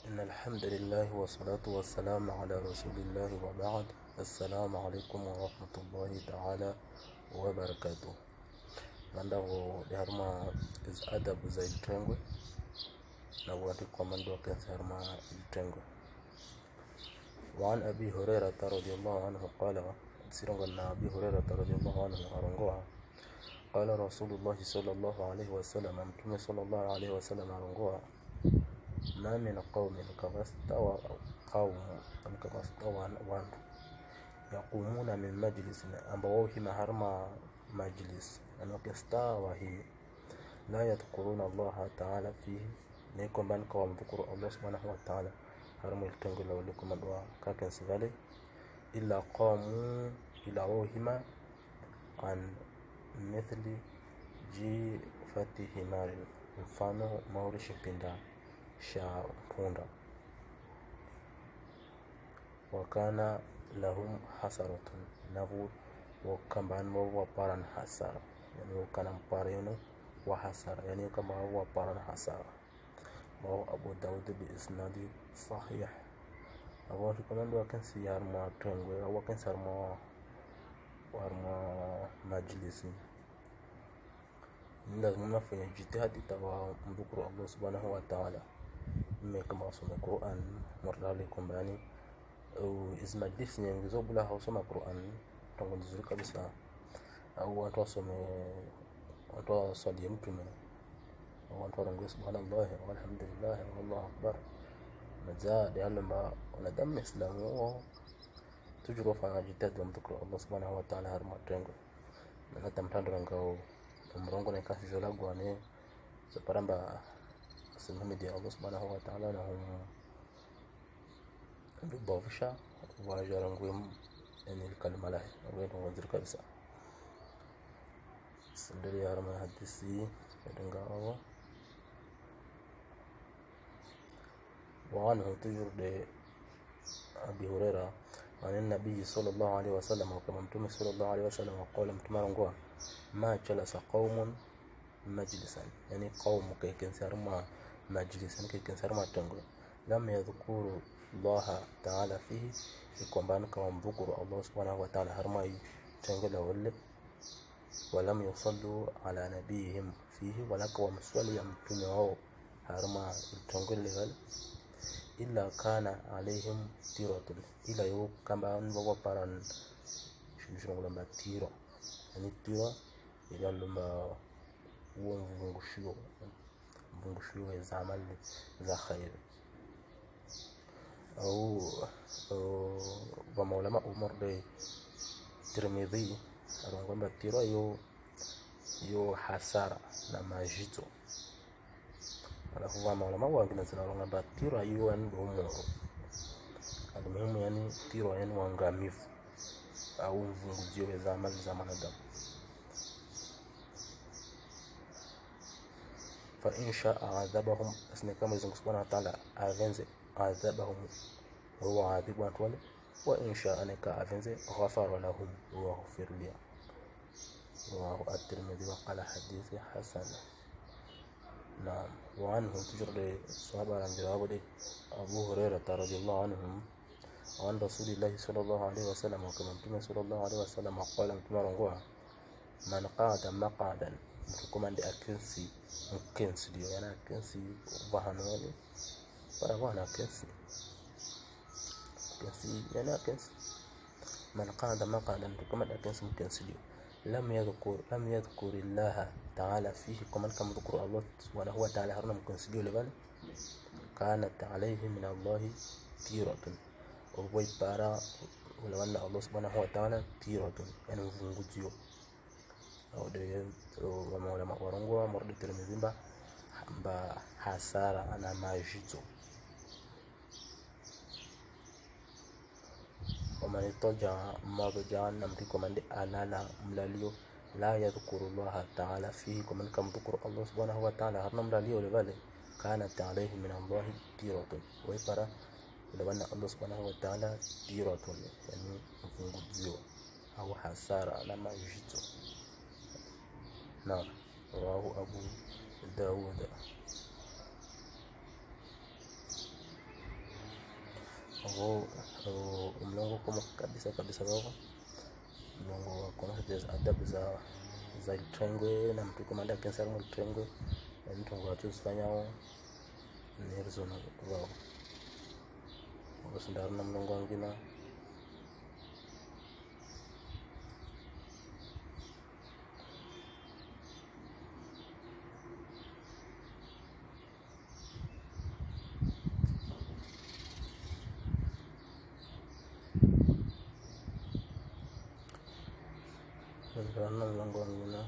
إن الحمد لله والصلاة والسلام على رسول الله وبعد. السلام عليكم ورحمة الله تعالى وبركاته. Mandavo harma is adabu za ilitengwe na wati kwa mando kensi harma ilitengwe. وعن أبي هريرة رضي الله عنه قال سيرنا أبي هريرة رضي الله عنه أرنقوها قال رسول الله صلى الله عليه وسلم أمتم صلى الله عليه وسلم أرنقوها ما من قوم كما استوى قوم كما استوى وانت يقومون من مجلس أنبوهم هرما مجلس أنه كستوى هي لا يذكرون الله تعالى فيه نيكم بان قوم ذكر الله سبحانه وتعالى هرما يلتنقل لكم الدعاء كاكن سفالي إلا قاموا إلى وهما عن مثل جيفة حمار mfano maurishi pinda sha punda wakana lahum hasaratun navu wakamban wa paran hasara yani wakana mpareno wa hasara yani kama wa paran hasara wa Abu Daud bi isnadi sahih awu komando wakan siyar ma tengwe wakan sar ma warma majlisi lazima nafanya jitihadi tawa mdhukuru Allah subhanahu wa ta'ala kama wasoma Qur'an mordali kumbani au ismajlis nyengizo bula hausoma Qur'an tangu nzuri kabisa au watu wasome watu wasali mtume au watu warangu subhanallah walhamdulillah wallahu akbar mazad yalma wanadam islamu tujuru fa jitihadi mdhukuru Allah subhanahu wa ta'ala harma tengo na tamtandro ngao mrongo na kasi zolagwa ne separamba sinamu dia Allah subhanahu wa ta'ala na hum bofsha wa jarangum en kalma la wedo wazir kabisa sindari harma hadisi edanga awo wa anhu tujurde Abi Hurairah عن النبي صلى الله عليه وسلم وكما متوم صلى الله عليه وسلم وقال متمرنغوا ما جلس قوم مجلسا يعني قوم كي كنسر ما مجلسا كي كنسر ما تنغو لم يذكروا الله تعالى فيه يكون بانك ومذكر الله سبحانه وتعالى هرماي تنغل ولب ولم يصلوا على نبيهم فيه ولك ومسولي يمتنعوا هرما تنغل لغل إلا كان عليهم تيرة إلا يو كما نبغى باران شنو لما تيرة يعني تيرة إلا لما هو مفنغشيو يزعمل ذا خير أو بمولما أمر دي ترمذي أرونغما تيرة يو حسارة لما جيتو alafu wa maulama wengine zinaronga batiro hiyo ni umoro alimuhimu yani tiro yani waangamifu au mvunguzio za mali za manadamu fa insha adhabahum asna kama Mungu Subhanahu wa ta'ala avenze adhabahum huwa adhibu watu wale wa insha anaka avenze ghafara lahum wa ghafir li wa at-Tirmidhi wa qala hadithi hasan. نعم. وعنه تجري الصحابة عن جواب أبو هريرة رضي الله عنهم وعن رسول الله صلى الله عليه وسلم وكما انتم صلى الله عليه وسلم وقال انتم رنقوها من قعد مقعدا مكما عند أكنسي مكنسي ليو يعني أكنسي وحنواني فأغوانا أكنسي يعني أكنسي من قعد مقعدا مكما عند أكنسي مكنسي ليو لم يذكر الله تعالى فيه كما كان ذكر الله سبحانه وتعالى هرنا مكنسليو لبال كانت عليه من الله تيرة وهو يبارا ولو أن الله سبحانه وتعالى تيرة يعني مفنغجيو أو ده ومولما ورنغوا مرد ترمذين با حسارة أنا ما جيتو ومن اتجع مرجعا نمتكم عند ألالا ملاليو لا يذكر الله تعالى فيه كمن كم ذكر الله سبحانه وتعالى هرنا ملاليو لبالي كانت عليه من الله تيرة ويقرأ لو أن الله سبحانه وتعالى تيرة يعني مفنغزيو أو حسارة لما يجيتو. نعم. رواه أبو داود. mlongo kama kabisa baba mlongo kuna adabu za triangle na mtu kama ndake sana triangle na mtu ngachofanyao ni rezona wao wasindana na mlongo wangina wasindana na mlongo wangina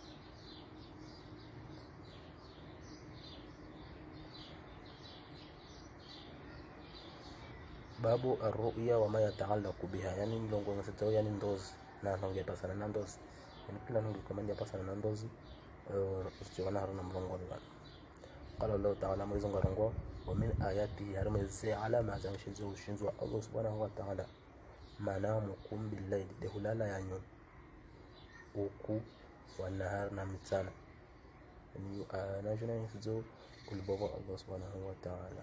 babu arru'ya wa ma yata'allaqu biha, yani mlongo ngasitao yani ndozi na nonge pasana na ndozi yani kila nonge kamanja pasana na ndozi usiona haruna mlongo ni bana. Qala Allah ta'ala mwezo ngarongo wa min ayati harmezi alama za ushinzo wa Allah subhanahu wa ta'ala manamukum bil-layli de hulala yanyo uku wa nahar na mchana yani anajuna hizo kulibaba Allah subhanahu wa ta'ala.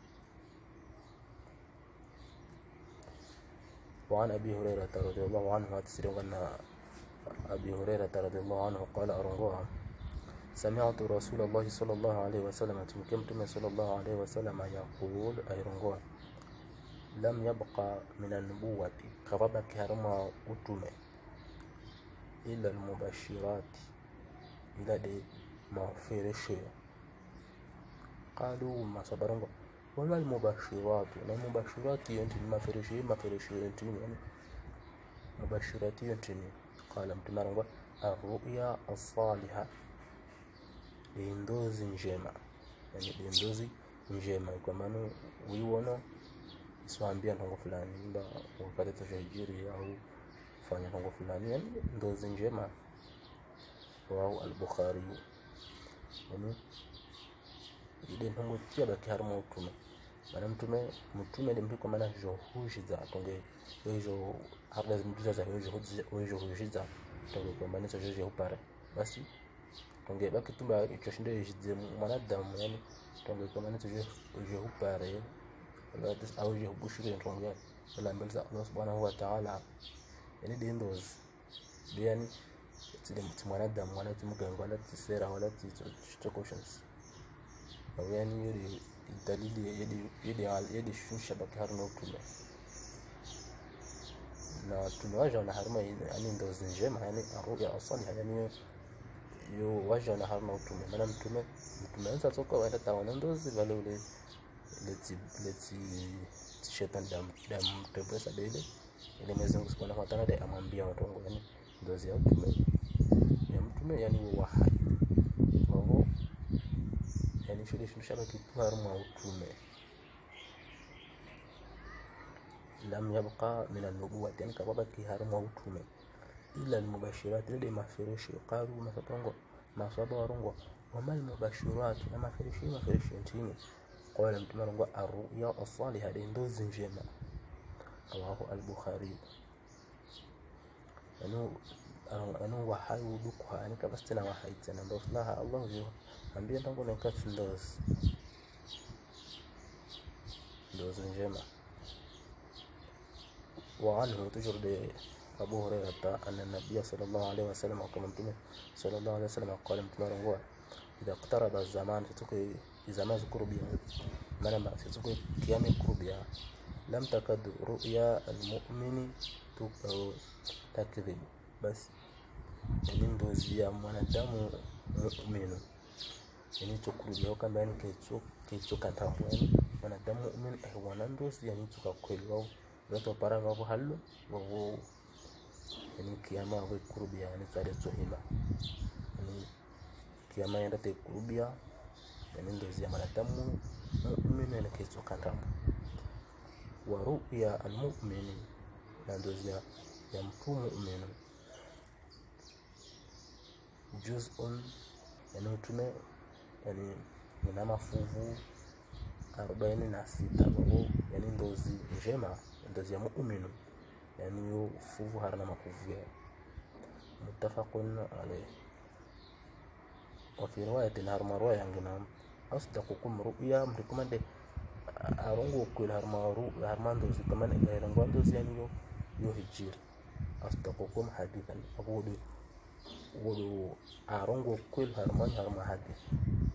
وعن أبي هريرة رضي الله عنه تسرون أبي هريرة رضي الله عنه قال أرنغوها سمعت رسول الله صلى الله عليه وسلم تمكمتم صلى الله عليه وسلم يقول أيرنغوها لم يبقى من النبوة كربك هرما أتمه إلا المبشرات إلى دي مغفر الشيء قالوا ما صبرنغو وما المبشرات المبشرات ينتي ما فرشي ينتي يعني مبشرات ينتي قال متمرنغو الرؤيا الصالحة لندوزي njema yani lindozi njema kwa maana uiona iswaambia ntongo fulani nda wakati tajiri au fanya ntongo fulani yani ndozi njema wa al-Bukhari yani ile ntongo tia baki harmo utume bana mtume ni mtu kwa maana jo hujiza tonge hizo habla zimjuza za hizo hujiza tonge kwa maana hizo jo hupare basi tonge baki tumba ichoshinde hijize mwanadamu yani tonge kwa maana hizo jo hupare wala dis au jo bushiri tonge wala mbelza Allah subhanahu wa ta'ala yani dindos yani tile mwanadamu wala timuganga wala tisera wala titokoshens yani yuri dalili yedi shusha baki haruna utume na tunawaja na haruma yani ndozi njema yani arruya asaliha yani yo waja na haruna utume maana mtume anza toka waenda tawana ndozi vale ule leti shetani dam tebesa dele ile Mwenyezi Mungu Subhanahu wa Ta'ala amwambia watu wangu yani ndozi ya mtume yani wahai wao yani shule shaba kitu haruma utume lam yabqa min an-nubuwah yani kababa ki haruma utume ila al-mubashirat lidi mafirishi qalu masaba warongo wama al-mubashirat ama firishi ntini qala mtume warongo ar-ru'ya as-salihah ndozi njema rawahu al-Bukhari anu wahai udukwa yani kabastina wahai tena ndo slaha Allah jo ambia tangu na kati ndozi njema. وعنه تجرد أبو هريرة أن النبي صلى الله عليه وسلم وكما متمه صلى الله عليه وسلم قال متمه هو إذا اقترب الزمان فتقي إذا ما ذكر بها ما فتقي قيام قربها لم تكد رؤيا المؤمن تكذب بس يعني ndozi ya mwanadamu muumini yani tukurubia kama yani kitu kantambo yani mwanadamu muumini ahwana ndozi yani tukakweli wao watu para wao hallo wao yani kiyama wao kurubia yani tare tsohima yani kiyama yenda te kurubia yani ndozi ya mwanadamu muumini yani kitu kantambo wa ru'ya al-mu'min na ndozi ya mtu muumini juz'un yani utume yani ina mafuvu 46 babo yani ndozi njema ndozi ya muumini yani yo fuvu harna mafuvu ya muttafaqun alayh wa fi riwayatin harma riwaya ngina asdaqukum ru'ya mrikumande arongo kwel harmando zikaman ila rangwando yani yo hijir astaqukum hadithan abudu arongo kwel harma hadith